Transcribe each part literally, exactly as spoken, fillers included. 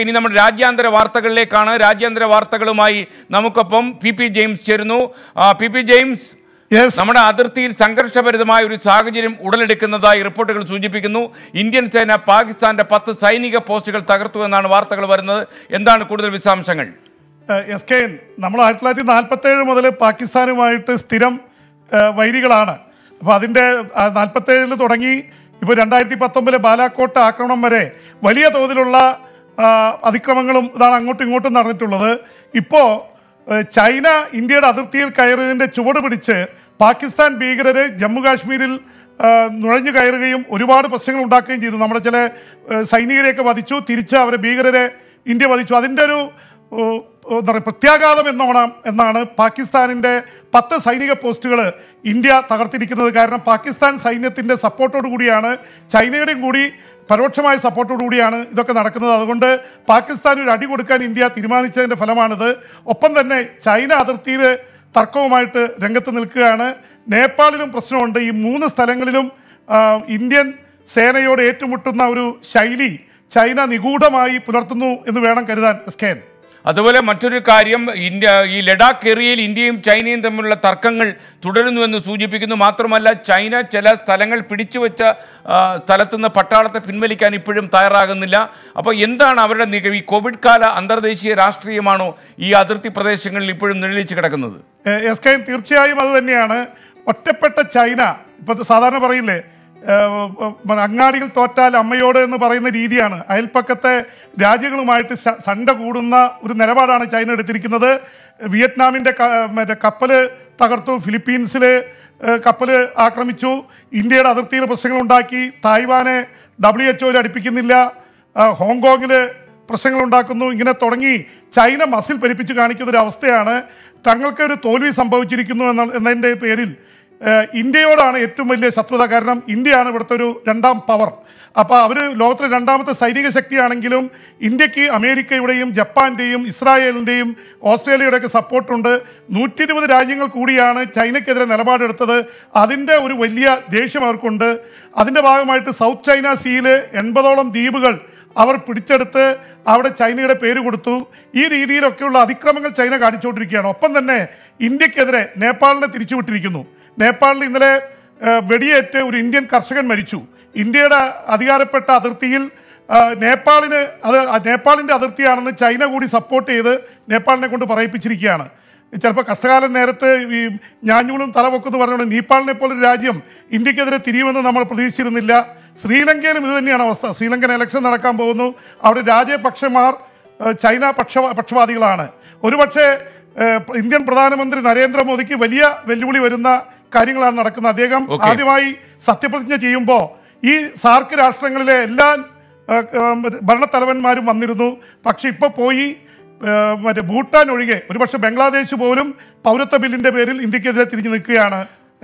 ഇനി നമ്മുടെ രാജ്യാന്തര വാർത്തകളിലേക്കാണ്. രാജ്യാന്തര വാർത്തകളുമായി നമുക്കൊപ്പം പി പി ജെയിംസ് ചേരുന്നു. പി പി ജെയിംസ്, നമ്മുടെ അതിർത്തിയിൽ സംഘർഷഭരിതമായ ഒരു സാഹചര്യം ഉടലെടുക്കുന്നതായി റിപ്പോർട്ടുകൾ സൂചിപ്പിക്കുന്നു. ഇന്ത്യൻ സേന പാകിസ്ഥാന്റെ പത്ത് സൈനിക പോസ്റ്റുകൾ തകർത്തു എന്നാണ് വാർത്തകൾ വരുന്നത്. എന്താണ് കൂടുതൽ വിശദാംശങ്ങൾ? എസ് കെ എൻ, നമ്മൾ ആയിരത്തി തൊള്ളായിരത്തി നാൽപ്പത്തി ഏഴ് മുതൽ പാകിസ്ഥാനുമായിട്ട് സ്ഥിരം വൈരികളാണ്. അപ്പോൾ അതിൻ്റെ നാൽപ്പത്തേഴിൽ തുടങ്ങി ഇപ്പോൾ രണ്ടായിരത്തി പത്തൊമ്പതിലെ ബാലാക്കോട്ട് ആക്രമണം വരെ വലിയ തോതിലുള്ള അതിക്രമങ്ങളും ഇതാണ് അങ്ങോട്ടും ഇങ്ങോട്ടും നടന്നിട്ടുള്ളത്. ഇപ്പോൾ ചൈന ഇന്ത്യയുടെ അതിർത്തിയിൽ കയറിയതിൻ്റെ ചുവട് പിടിച്ച് പാകിസ്ഥാൻ ഭീകരർ ജമ്മു കാശ്മീരിൽ നുഴഞ്ഞു കയറുകയും ഒരുപാട് പ്രശ്നങ്ങൾ ഉണ്ടാക്കുകയും ചെയ്തു. നമ്മുടെ ചില സൈനികരെയൊക്കെ വധിച്ചു, തിരിച്ച് അവരെ ഭീകരരെ ഇന്ത്യ വധിച്ചു. അതിൻ്റെ ഒരു എന്താ പറയുക പ്രത്യാഘാതം എന്നോണം എന്നാണ് പാകിസ്ഥാനിൻ്റെ പത്ത് സൈനിക പോസ്റ്റുകൾ ഇന്ത്യ തകർത്തിരിക്കുന്നത്. കാരണം പാകിസ്ഥാൻ സൈന്യത്തിൻ്റെ സപ്പോർട്ടോടു കൂടിയാണ്, ചൈനയുടെയും കൂടി പരോക്ഷമായ സപ്പോർട്ടോടു കൂടിയാണ് ഇതൊക്കെ നടക്കുന്നത്. അതുകൊണ്ട് പാകിസ്ഥാൻ ഒരു അടി കൊടുക്കാൻ ഇന്ത്യ തീരുമാനിച്ചതിൻ്റെ ഫലമാണിത്. ഒപ്പം തന്നെ ചൈന അതിർത്തിയിൽ തർക്കവുമായിട്ട് രംഗത്ത് നിൽക്കുകയാണ്. നേപ്പാളിലും പ്രശ്നമുണ്ട്. ഈ മൂന്ന് സ്ഥലങ്ങളിലും ഇന്ത്യൻ സേനയോട് ഏറ്റുമുട്ടുന്ന ഒരു ശൈലി ചൈന നിഗൂഢമായി പുലർത്തുന്നു എന്ന് വേണം കരുതാൻ. എസ്കേൻ, അതുപോലെ മറ്റൊരു കാര്യം, ഇന്ത്യ ഈ ലഡാക്ക് ഏരിയയിൽ ഇന്ത്യയും ചൈനയും തമ്മിലുള്ള തർക്കങ്ങൾ തുടരുന്നുവെന്ന് സൂചിപ്പിക്കുന്നു. മാത്രമല്ല ചൈന ചില സ്ഥലങ്ങൾ പിടിച്ചുവെച്ച സ്ഥലത്തുനിന്ന് പട്ടാളത്തെ പിൻവലിക്കാൻ ഇപ്പോഴും തയ്യാറാകുന്നില്ല. അപ്പോൾ എന്താണ് അവരുടെ നീക്കം? ഈ കോവിഡ് കാല അന്തർദേശീയ രാഷ്ട്രീയമാണോ ഈ അതിർത്തി പ്രദേശങ്ങളിൽ ഇപ്പോഴും നിഴലിച്ച് കിടക്കുന്നത്? എസ് കെ തീർച്ചയായും അത് തന്നെയാണ്. ഒറ്റപ്പെട്ട ചൈന, ഇപ്പോൾ സാധാരണ പറയില്ലേ അങ്ങാടിയിൽ തോറ്റാൽ അമ്മയോട് എന്ന് പറയുന്ന രീതിയാണ്. അയൽപ്പക്കത്തെ രാജ്യങ്ങളുമായിട്ട് സണ്ട കൂടുന്ന ഒരു നിലപാടാണ് ചൈന എടുത്തിരിക്കുന്നത്. വിയറ്റ്നാമിൻ്റെ മറ്റേ കപ്പൽ തകർത്തു, ഫിലിപ്പീൻസിൽ കപ്പൽ ആക്രമിച്ചു, ഇന്ത്യയുടെ അതിർത്തിയിൽ പ്രശ്നങ്ങളുണ്ടാക്കി, തായ്വാനെ ഡബ്ല്യു എച്ച് ഒയിൽ അടുപ്പിക്കുന്നില്ല, ഹോങ്കോങ്ങിൽ പ്രശ്നങ്ങളുണ്ടാക്കുന്നു. ഇങ്ങനെ തുടങ്ങി ചൈന മസിൽ പെരുപ്പിച്ച് കാണിക്കുന്ന ഒരു അവസ്ഥയാണ്. തങ്ങൾക്കൊരു തോൽവി സംഭവിച്ചിരിക്കുന്നു എന്ന എന്നതിൻ്റെ പേരിൽ ഇന്ത്യയോടാണ് ഏറ്റവും വലിയ ശത്രുത. കാരണം ഇന്ത്യയാണ് ഇവിടുത്തെ ഒരു രണ്ടാം പവർ. അപ്പോൾ അവർ ലോകത്തിലെ രണ്ടാമത്തെ സൈനിക ശക്തിയാണെങ്കിലും ഇന്ത്യക്ക് അമേരിക്കയുടെയും ജപ്പാൻ്റെയും ഇസ്രായേലിൻ്റെയും ഓസ്ട്രേലിയയുടെയൊക്കെ സപ്പോർട്ടുണ്ട്. നൂറ്റി ഇരുപത് രാജ്യങ്ങൾ കൂടിയാണ് ചൈനയ്ക്കെതിരെ നിലപാടെടുത്തത്. അതിൻ്റെ ഒരു വലിയ ദേഷ്യം അവർക്കുണ്ട്. അതിൻ്റെ ഭാഗമായിട്ട് സൗത്ത് ചൈന സീയിൽ എൺപതോളം ദ്വീപുകൾ അവർ പിടിച്ചെടുത്ത് അവിടെ ചൈനയുടെ പേര് കൊടുത്തു. ഈ രീതിയിലൊക്കെയുള്ള അതിക്രമങ്ങൾ ചൈന കാണിച്ചുകൊണ്ടിരിക്കുകയാണ്. ഒപ്പം തന്നെ ഇന്ത്യക്കെതിരെ നേപ്പാളിനെ തിരിച്ചുവിട്ടിരിക്കുന്നു. നേപ്പാളിൽ ഇന്നലെ വെടിയേറ്റ് ഒരു ഇന്ത്യൻ കർഷകൻ മരിച്ചു. ഇന്ത്യയുടെ അധികാരപ്പെട്ട അതിർത്തിയിൽ നേപ്പാളിന് അത് നേപ്പാളിൻ്റെ അതിർത്തിയാണെന്ന് ചൈന കൂടി സപ്പോർട്ട് ചെയ്ത് നേപ്പാളിനെ കൊണ്ട് പറയിപ്പിച്ചിരിക്കുകയാണ്. ചിലപ്പോൾ കഷ്ടകാലം നേരത്ത് ഈ ഞാഞ്ഞൂളും തലവെക്കുമെന്ന് പറഞ്ഞുകൊണ്ട് നേപ്പാളിനെ പോലൊരു രാജ്യം ഇന്ത്യക്കെതിരെ തിരിയുമെന്ന് നമ്മൾ പ്രതീക്ഷിച്ചിരുന്നില്ല. ശ്രീലങ്കയിലും ഇത് തന്നെയാണ് അവസ്ഥ. ശ്രീലങ്കൻ ഇലക്ഷൻ നടക്കാൻ പോകുന്നു. അവിടെ രാജപക്ഷമാർ ചൈന പക്ഷ പക്ഷപാതികളാണ്. ഒരുപക്ഷെ ഇന്ത്യൻ പ്രധാനമന്ത്രി നരേന്ദ്രമോദിക്ക് വലിയ വെല്ലുവിളി വരുന്ന കാര്യങ്ങളാണ് നടക്കുന്നത്. അദ്ദേഹം ആദ്യമായി സത്യപ്രതിജ്ഞ ചെയ്യുമ്പോൾ ഈ സാർക്ക് രാഷ്ട്രങ്ങളിലെ എല്ലാ ഭരണത്തലവന്മാരും വന്നിരുന്നു. പക്ഷെ ഇപ്പോൾ പോയി മറ്റേ ഭൂട്ടാൻ ഒഴികെ ഒരുപക്ഷെ ബംഗ്ലാദേശ് പോലും പൗരത്വ ബില്ലിന്റെ പേരിൽ ഇന്ത്യക്കെതിരെ തിരിഞ്ഞു നിൽക്കുകയാണ്.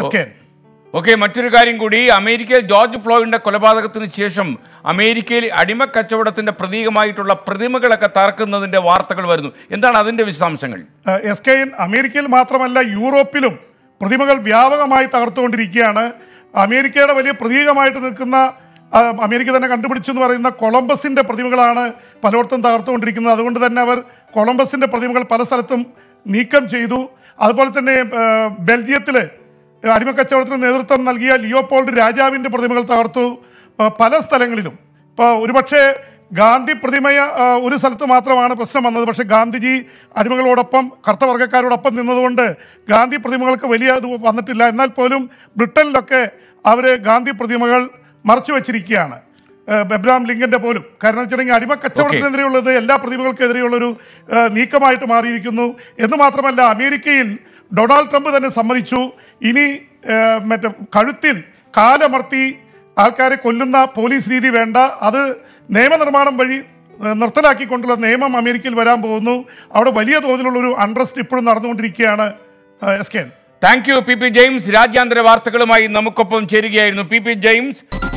ഓക്കെ, മറ്റൊരു കാര്യം കൂടി, അമേരിക്കയിൽ ജോർജ് ഫ്ലോയിഡിന്റെ കൊലപാതകത്തിന് ശേഷം അമേരിക്കയിൽ അടിമ കച്ചവടത്തിന്റെ പ്രതീകമായിട്ടുള്ള പ്രതിമകളൊക്കെ തകർക്കുന്നതിന്റെ വാർത്തകൾ വരുന്നു. എന്താണ് അതിന്റെ വിശദാംശങ്ങൾ? എസ് കെ എൻ, അമേരിക്കയിൽ മാത്രമല്ല യൂറോപ്പിലും പ്രതിമകൾ വ്യാപകമായി തകർത്തുകൊണ്ടിരിക്കുകയാണ്. അമേരിക്കയുടെ വലിയ പ്രതീകമായിട്ട് നിൽക്കുന്ന അമേരിക്ക തന്നെ കണ്ടുപിടിച്ചു എന്ന് പറയുന്ന കൊളംബസിന്റെ പ്രതിമകളാണ് പലയിടത്തും തകർത്തുകൊണ്ടിരിക്കുന്നത്. അതുകൊണ്ട് തന്നെ അവർ കൊളംബസിന്റെ പ്രതിമകൾ പല സ്ഥലത്തും നീക്കം ചെയ്തു. അതുപോലെ തന്നെ ബെൽജിയത്തിൽ അടിമക്കച്ചവടത്തിന് നേതൃത്വം നൽകിയ ലിയോപോൾഡ് രാജാവിൻ്റെ പ്രതിമകൾ തകർത്തു പല സ്ഥലങ്ങളിലും. ഇപ്പോൾ ഒരുപക്ഷെ ഗാന്ധി പ്രതിമയ ഒരു സ്ഥലത്ത് മാത്രമാണ് പ്രശ്നം വന്നത്. പക്ഷേ ഗാന്ധിജി അടിമകളോടൊപ്പം കറുത്തവർഗ്ഗക്കാരോടൊപ്പം നിന്നതുകൊണ്ട് ഗാന്ധി പ്രതിമകൾക്ക് വലിയ ഇത് വന്നിട്ടില്ല. എന്നാൽ പോലും ബ്രിട്ടനിലൊക്കെ അവർ ഗാന്ധി പ്രതിമകൾ മറച്ചു വച്ചിരിക്കുകയാണ്, എബ്രഹാം ലിങ്കൻ്റെ പോലും. കാരണം വെച്ചിട്ടുണ്ടെങ്കിൽ അടിമ കച്ചവടത്തിനെതിരെയുള്ളത് എല്ലാ പ്രതിമകൾക്കെതിരെയുള്ളൊരു നീക്കമായിട്ട് മാറിയിരിക്കുന്നു. എന്ന് മാത്രമല്ല, അമേരിക്കയിൽ ഡൊണാൾഡ് ട്രംപ് തന്നെ സമ്മതിച്ചു, ഇനി മറ്റേ കഴുത്തിൽ കാലമർത്തി ആൾക്കാരെ കൊല്ലുന്ന പോലീസ് രീതി വേണ്ട, അത് നിയമനിർമ്മാണം വഴി നിർത്തലാക്കിക്കൊണ്ടുള്ള നിയമം അമേരിക്കയിൽ വരാൻ പോകുന്നു. അവിടെ വലിയ തോതിലുള്ളൊരു അൺറസ്റ്റ് ഇപ്പോഴും നടന്നുകൊണ്ടിരിക്കുകയാണ്. S K, thank you P P James. രാജ്യാന്തര വാർത്തകളുമായി നമുക്കൊപ്പം ചേരുകയായിരുന്നു പി പി ജെയിംസ്.